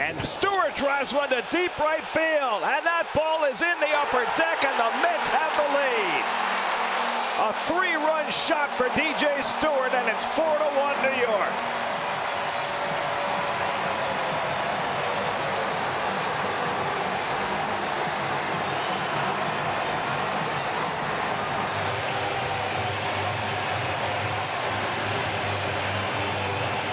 And Stewart drives one to deep right field, and that ball is in the upper deck, and the Mets have the lead. A 3-run shot for DJ Stewart, and it's 4-1 New York.